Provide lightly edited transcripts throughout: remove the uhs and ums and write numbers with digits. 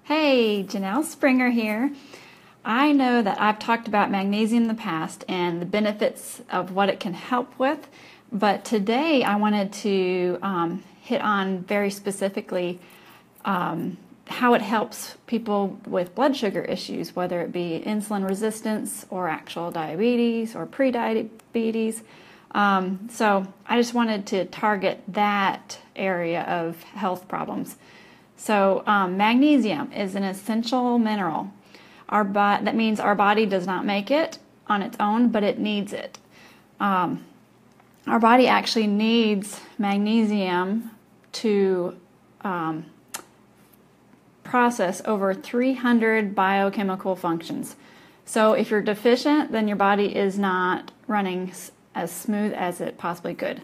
Hey, Janelle Springer here. I know that I've talked about magnesium in the past and the benefits of what it can help with, but today I wanted to hit on very specifically how it helps people with blood sugar issues, whether it be insulin resistance or actual diabetes or pre-diabetes. So I just wanted to target that area of health problems. So magnesium is an essential mineral. That means our body does not make it on its own, but it needs it. Our body actually needs magnesium to process over 300 biochemical functions. So if you're deficient, then your body is not running as smooth as it possibly could.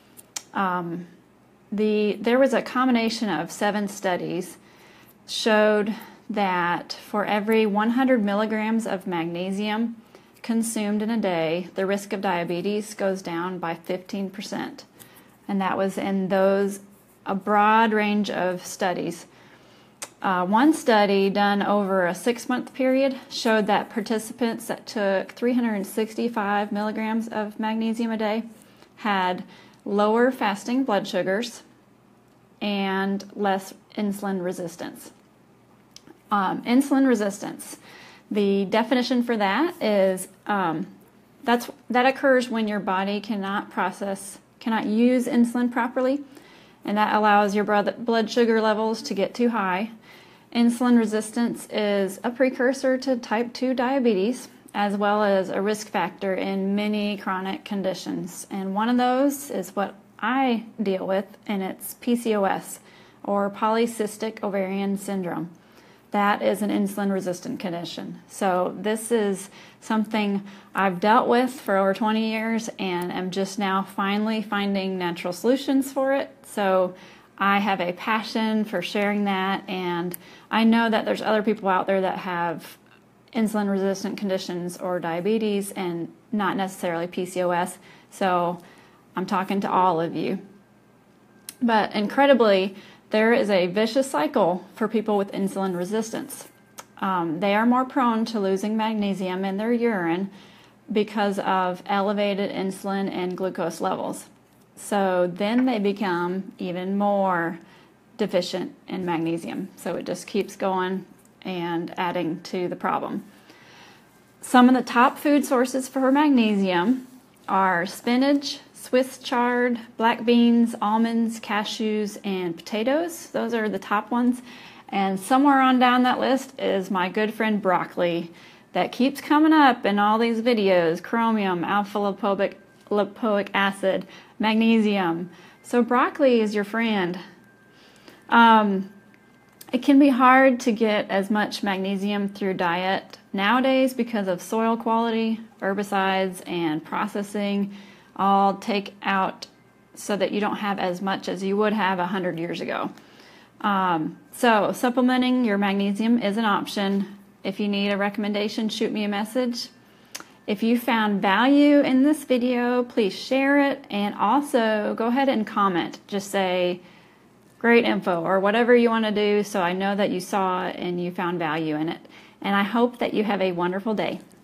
There was a combination of 7 studies showed that for every 100 milligrams of magnesium consumed in a day, the risk of diabetes goes down by 15%. And that was in a broad range of studies. One study done over a 6-month period showed that participants that took 365 milligrams of magnesium a day had lower fasting blood sugars and less insulin resistance. Insulin resistance, the definition for that is that occurs when your body cannot use insulin properly, and that allows your blood sugar levels to get too high. Insulin resistance is a precursor to type 2 diabetes, as well as a risk factor in many chronic conditions. And one of those is what I deal with, and it's PCOS, or polycystic ovarian syndrome. That is an insulin-resistant condition. So this is something I've dealt with for over 20 years and am just now finally finding natural solutions for it. So I have a passion for sharing that, and I know that there's other people out there that have insulin-resistant conditions or diabetes and not necessarily PCOS. So I'm talking to all of you. But incredibly, there is a vicious cycle for people with insulin resistance. They are more prone to losing magnesium in their urine because of elevated insulin and glucose levels. So then they become even more deficient in magnesium. So it just keeps going and adding to the problem. Some of the top food sources for magnesium are spinach, Swiss chard, black beans, almonds, cashews, and potatoes. Those are the top ones. And somewhere on down that list is my good friend broccoli that keeps coming up in all these videos: chromium, alpha-lipoic acid, magnesium. So broccoli is your friend. It can be hard to get as much magnesium through diet nowadays because of soil quality, herbicides, and processing all take out so that you don't have as much as you would have 100 years ago. So supplementing your magnesium is an option. If you need a recommendation, shoot me a message. If you found value in this video, please share it, and also go ahead and comment. Just say great info or whatever you want to do so I know that you saw it and you found value in it. And I hope that you have a wonderful day.